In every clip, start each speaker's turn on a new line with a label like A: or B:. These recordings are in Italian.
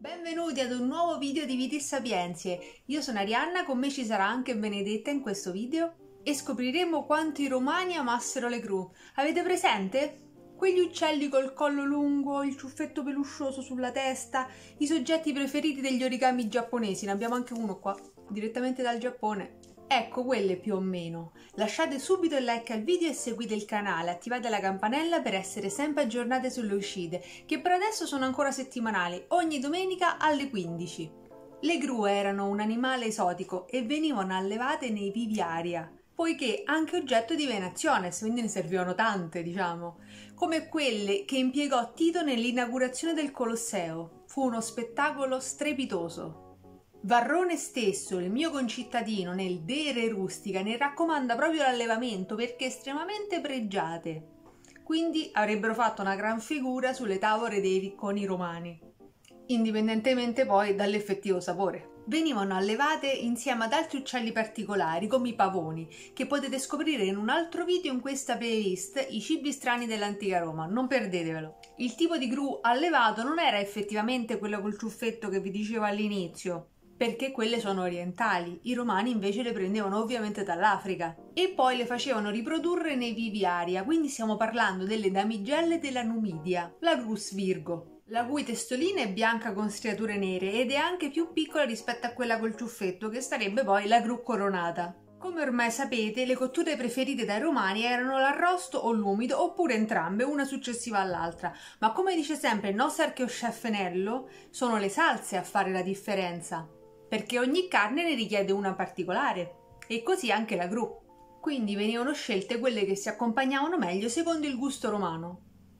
A: Benvenuti ad un nuovo video di Viti e Sapienze. Io sono Arianna, con me ci sarà anche Benedetta in questo video e scopriremo quanto i romani amassero le gru. Avete presente? Quegli uccelli col collo lungo, il ciuffetto peluscioso sulla testa, i soggetti preferiti degli origami giapponesi. Ne abbiamo anche uno qua, direttamente dal Giappone. Ecco, quelle più o meno. Lasciate subito il like al video e seguite il canale, attivate la campanella per essere sempre aggiornate sulle uscite, che per adesso sono ancora settimanali, ogni domenica alle 15. Le gru erano un animale esotico e venivano allevate nei viviaria, poiché anche oggetto di venazione, quindi ne servivano tante, diciamo, come quelle che impiegò Tito nell'inaugurazione del Colosseo. Fu uno spettacolo strepitoso. Varrone stesso, il mio concittadino, nel De Re Rustica ne raccomanda proprio l'allevamento perché estremamente pregiate. Quindi avrebbero fatto una gran figura sulle tavole dei ricconi romani, indipendentemente poi dall'effettivo sapore. Venivano allevate insieme ad altri uccelli particolari come i pavoni, che potete scoprire in un altro video in questa playlist, i cibi strani dell'antica Roma, non perdetevelo. Il tipo di gru allevato non era effettivamente quello col ciuffetto che vi dicevo all'inizio, perché quelle sono orientali, i romani invece le prendevano ovviamente dall'Africa e poi le facevano riprodurre nei viviaria, quindi stiamo parlando delle damigelle della Numidia, la Grus Virgo, la cui testolina è bianca con striature nere ed è anche più piccola rispetto a quella col ciuffetto, che sarebbe poi la Gru coronata. Come ormai sapete, le cotture preferite dai romani erano l'arrosto o l'umido, oppure entrambe, una successiva all'altra. Ma come dice sempre il nostro archeochef Nello, sono le salse a fare la differenza, perché ogni carne ne richiede una particolare, e così anche la gru. Quindi venivano scelte quelle che si accompagnavano meglio secondo il gusto romano.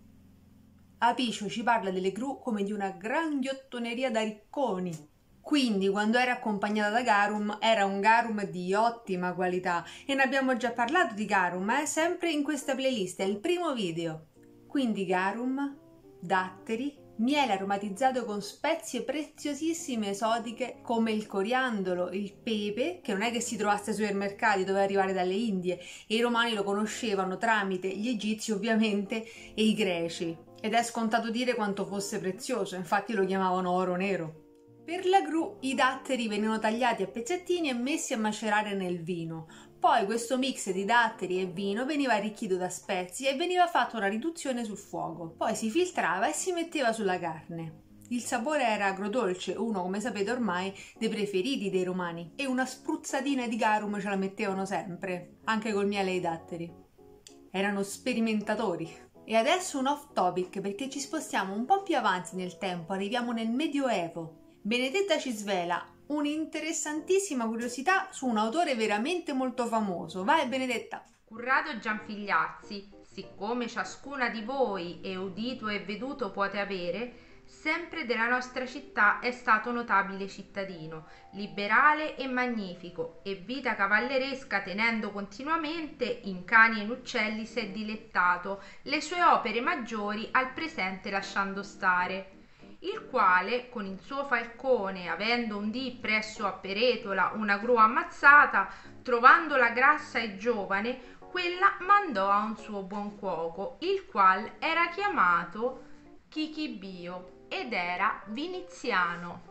A: Apicio ci parla delle gru come di una gran ghiottoneria da ricconi. Quindi quando era accompagnata da garum era un garum di ottima qualità, e ne abbiamo già parlato di garum, sempre in questa playlist, è il primo video. Quindi garum, datteri, miele aromatizzato con spezie preziosissime esotiche come il coriandolo, il pepe, che non è che si trovasse ai supermercati, doveva arrivare dalle Indie, e i romani lo conoscevano tramite gli egizi ovviamente e i greci, ed è scontato dire quanto fosse prezioso, infatti lo chiamavano oro nero. Per la gru i datteri venivano tagliati a pezzettini e messi a macerare nel vino. Poi questo mix di datteri e vino veniva arricchito da spezie e veniva fatta una riduzione sul fuoco. Poi si filtrava e si metteva sulla carne. Il sapore era agrodolce, uno, come sapete ormai, dei preferiti dei romani, e una spruzzatina di garum ce la mettevano sempre, anche col miele e i datteri. Erano sperimentatori. E adesso un off topic, perché ci spostiamo un po' più avanti nel tempo, arriviamo nel Medioevo. Benedetta ci svela un'interessantissima curiosità su un autore veramente molto famoso. Vai Benedetta!
B: Currado Gianfigliazzi, siccome ciascuna di voi è udito e veduto pote avere, sempre della nostra città è stato notabile cittadino, liberale e magnifico, e vita cavalleresca tenendo continuamente in cani e in uccelli s'è dilettato, le sue opere maggiori al presente lasciando stare. Il quale con il suo falcone, avendo un dì presso a Peretola una gru ammazzata, trovandola grassa e giovane, quella mandò a un suo buon cuoco, il qual era chiamato Chichibio ed era viniziano.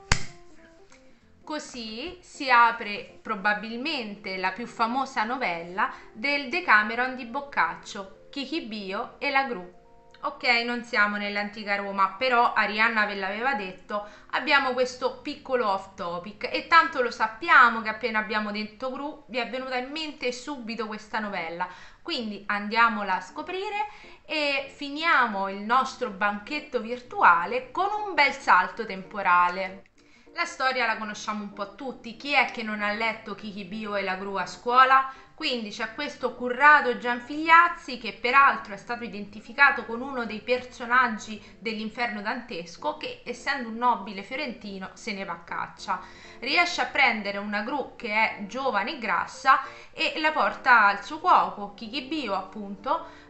B: Così si apre probabilmente la più famosa novella del Decameron di Boccaccio, Chichibio e la gru. Ok, non siamo nell'antica Roma, però Arianna ve l'aveva detto, abbiamo questo piccolo off topic e tanto lo sappiamo che appena abbiamo detto gru vi è venuta in mente subito questa novella, quindi andiamola a scoprire e finiamo il nostro banchetto virtuale con un bel salto temporale. La storia la conosciamo un po' tutti, chi è che non ha letto Chichibio e la gru a scuola? Quindi c'è questo Currado Gianfigliazzi, che peraltro è stato identificato con uno dei personaggi dell'inferno dantesco, che essendo un nobile fiorentino se ne va a caccia. Riesce a prendere una gru che è giovane e grassa e la porta al suo cuoco, Chichibio appunto,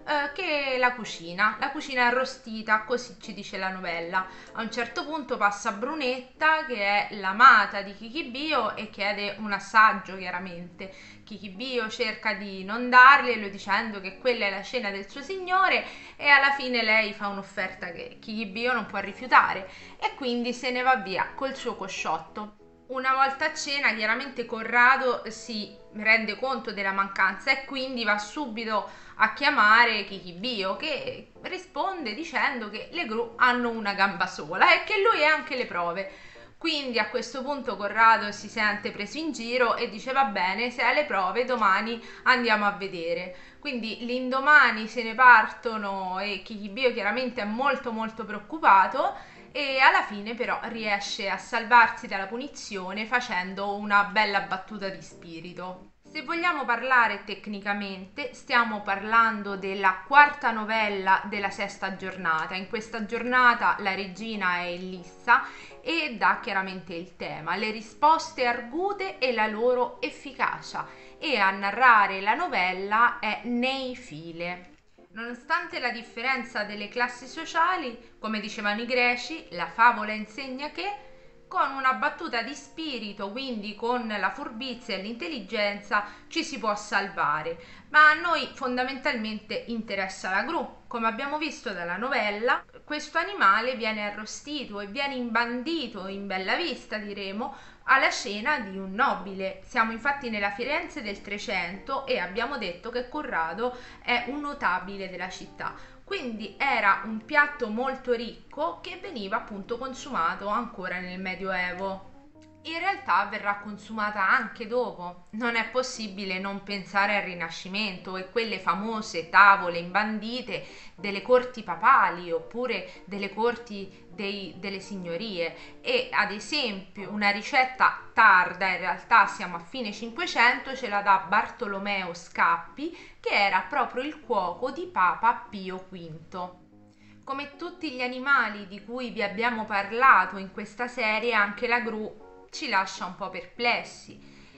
B: che la cucina è arrostita, così ci dice la novella. A un certo punto passa Brunetta, che è l'amata di Kikibio, e chiede un assaggio, chiaramente. Kikibio cerca di non darglielo, dicendo che quella è la cena del suo signore, e alla fine lei fa un'offerta che Kikibio non può rifiutare, e quindi se ne va via col suo cosciotto. Una volta a cena, chiaramente Corrado si rende conto della mancanza e quindi va subito a chiamare Kikibio, che risponde dicendo che le gru hanno una gamba sola e che lui ha anche le prove. Quindi a questo punto Corrado si sente preso in giro e dice: va bene, se hai le prove domani andiamo a vedere. Quindi l'indomani se ne partono e Kikibio chiaramente è molto molto preoccupato, e alla fine però riesce a salvarsi dalla punizione facendo una bella battuta di spirito. Se vogliamo parlare tecnicamente, stiamo parlando della quarta novella della sesta giornata. In questa giornata la regina è Elissa e dà chiaramente il tema, le risposte argute e la loro efficacia, e a narrare la novella è Neifile. Nonostante la differenza delle classi sociali, come dicevano i greci, la favola insegna che con una battuta di spirito, quindi con la furbizia e l'intelligenza, ci si può salvare. Ma a noi fondamentalmente interessa la gru. Come abbiamo visto dalla novella, questo animale viene arrostito e viene imbandito in bella vista, diremo, alla cena di un nobile. Siamo infatti nella Firenze del 300 e abbiamo detto che Corrado è un notabile della città. Quindi era un piatto molto ricco che veniva appunto consumato ancora nel Medioevo. In realtà verrà consumata anche dopo. Non è possibile non pensare al Rinascimento e quelle famose tavole imbandite delle corti papali oppure delle corti delle signorie, e ad esempio una ricetta tarda, in realtà siamo a fine 500, ce la dà Bartolomeo Scappi, che era proprio il cuoco di Papa Pio V. Come tutti gli animali di cui vi abbiamo parlato in questa serie, anche la gru ci lascia un po' perplessi.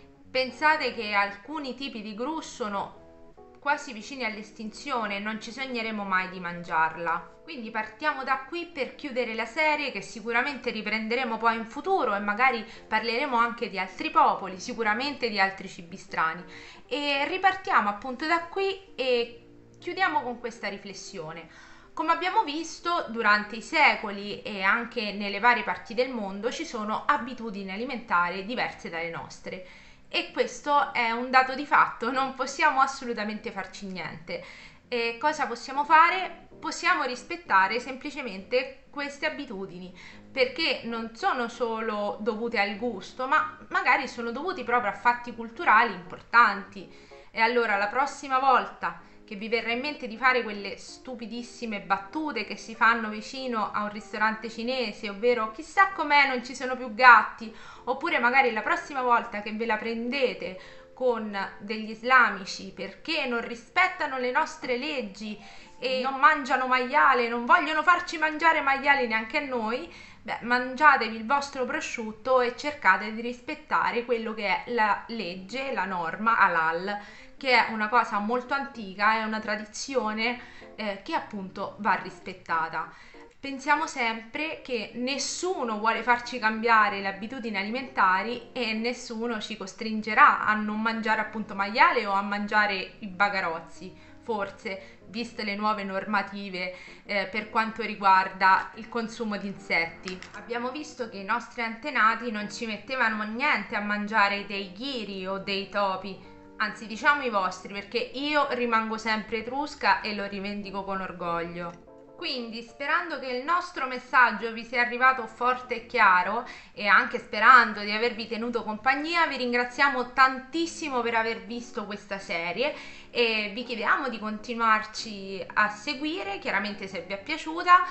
B: Pensate che alcuni tipi di gru sono quasi vicini all'estinzione e non ci sogneremo mai di mangiarla. Quindi partiamo da qui per chiudere la serie, che sicuramente riprenderemo poi in futuro e magari parleremo anche di altri popoli, sicuramente di altri cibi strani. E ripartiamo appunto da qui e chiudiamo con questa riflessione. Come abbiamo visto, durante i secoli e anche nelle varie parti del mondo ci sono abitudini alimentari diverse dalle nostre, e questo è un dato di fatto, non possiamo assolutamente farci niente. E cosa possiamo fare? Possiamo rispettare semplicemente queste abitudini, perché non sono solo dovute al gusto, ma magari sono dovuti proprio a fatti culturali importanti. E allora la prossima volta che vi verrà in mente di fare quelle stupidissime battute che si fanno vicino a un ristorante cinese, ovvero chissà com'è non ci sono più gatti, oppure magari la prossima volta che ve la prendete con degli islamici perché non rispettano le nostre leggi e non mangiano maiale, non vogliono farci mangiare maiali neanche a noi, beh, mangiatevi il vostro prosciutto e cercate di rispettare quello che è la legge, la norma halal, che è una cosa molto antica, è una tradizione che appunto va rispettata. Pensiamo sempre che nessuno vuole farci cambiare le abitudini alimentari e nessuno ci costringerà a non mangiare appunto maiale o a mangiare i bagarozzi, forse, viste le nuove normative per quanto riguarda il consumo di insetti. Abbiamo visto che i nostri antenati non ci mettevano niente a mangiare dei ghiri o dei topi, anzi diciamo i vostri, perché io rimango sempre etrusca e lo rivendico con orgoglio. Quindi, sperando che il nostro messaggio vi sia arrivato forte e chiaro, e anche sperando di avervi tenuto compagnia, vi ringraziamo tantissimo per aver visto questa serie e vi chiediamo di continuarci a seguire, chiaramente se vi è piaciuta,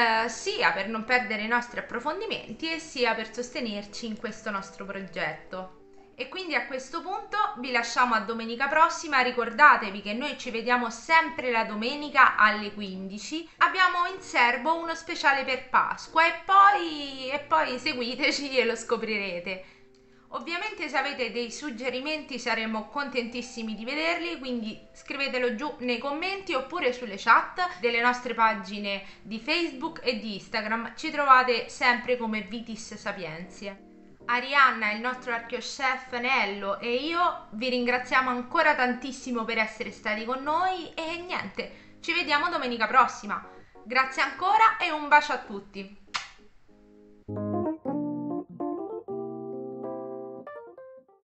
B: sia per non perdere i nostri approfondimenti e sia per sostenerci in questo nostro progetto. E quindi a questo punto vi lasciamo a domenica prossima. Ricordatevi che noi ci vediamo sempre la domenica alle 15. Abbiamo in serbo uno speciale per Pasqua e poi seguiteci e lo scoprirete. Ovviamente se avete dei suggerimenti saremo contentissimi di vederli, quindi scrivetelo giù nei commenti oppure sulle chat delle nostre pagine di Facebook e di Instagram. Ci trovate sempre come Vitis Sapienzie. Arianna, il nostro archiochef Nello e io vi ringraziamo ancora tantissimo per essere stati con noi e niente, ci vediamo domenica prossima. Grazie ancora e un bacio a tutti!